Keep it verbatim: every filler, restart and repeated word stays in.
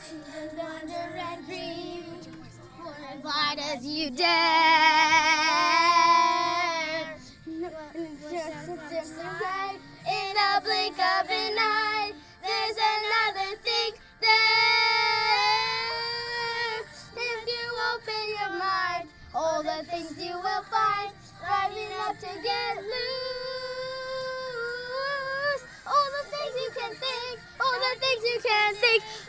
And wonder and dream for as wide as you dare. In a blink of an eye, there's another thing there. If you open your mind, all the things you will find, rising up to get loose. All the things you can think, all the things you can think.